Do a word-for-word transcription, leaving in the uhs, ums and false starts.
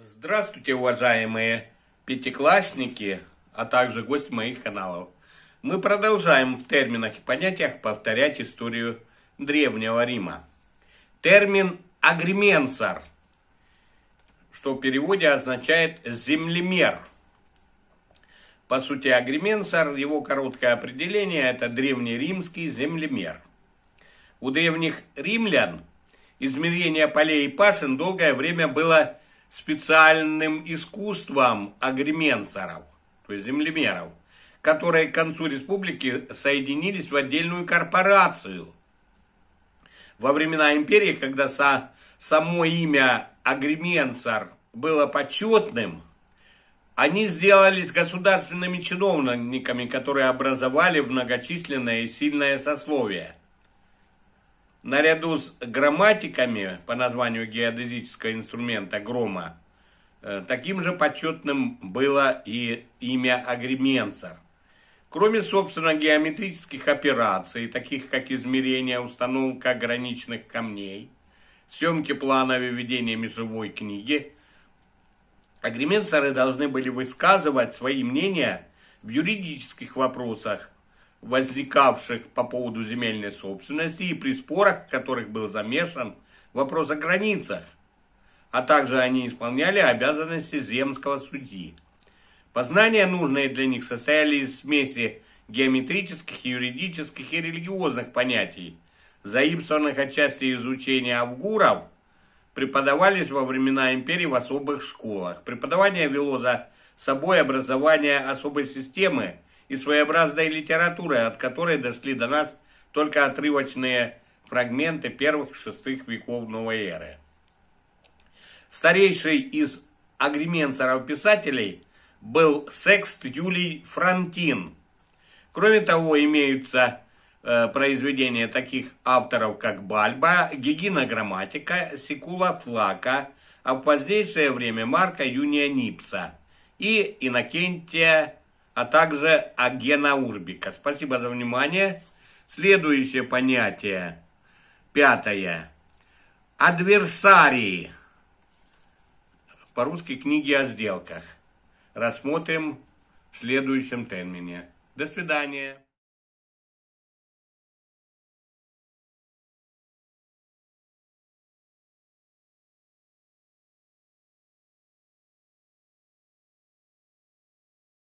Здравствуйте, уважаемые пятиклассники, а также гости моих каналов. Мы продолжаем в терминах и понятиях повторять историю Древнего Рима. Термин агрименсар, что в переводе означает землемер. По сути, агрименсар, его короткое определение, это древнеримский землемер. У древних римлян измерение полей и пашин долгое время было специальным искусством агрименсаров, то есть землемеров, которые к концу республики соединились в отдельную корпорацию. Во времена империи, когда со, само имя агрименсар было почетным, они сделались государственными чиновниками, которые образовали многочисленное и сильное сословие. Наряду с грамматиками по названию геодезического инструмента грома, таким же почетным было и имя агрименсар. Кроме, собственно, геометрических операций, таких как измерение, установка граничных камней, съемки планов и ведение межевой книги, агрименсары должны были высказывать свои мнения в юридических вопросах, возникавших по поводу земельной собственности и при спорах, в которых был замешан вопрос о границах, а также они исполняли обязанности земского судьи. Познания, нужные для них, состояли из смеси геометрических, юридических и религиозных понятий, заимствованных отчасти изучения авгуров, преподавались во времена империи в особых школах. Преподавание вело за собой образование особой системы и своеобразной литературы, от которой дошли до нас только отрывочные фрагменты первых-шестых веков новой эры. Старейший из агрименсаров-писателей был Секст Юлий Фронтин. Кроме того, имеются э, произведения таких авторов, как Бальба, Гигина Грамматика, Секула Флака, а в позднейшее время Марка Юния Нипса и Иннокентия, а также Агена Урбика. Спасибо за внимание. Следующее понятие, пятое. Адверсарии. По-русски книги о сделках. Рассмотрим в следующем термине. До свидания.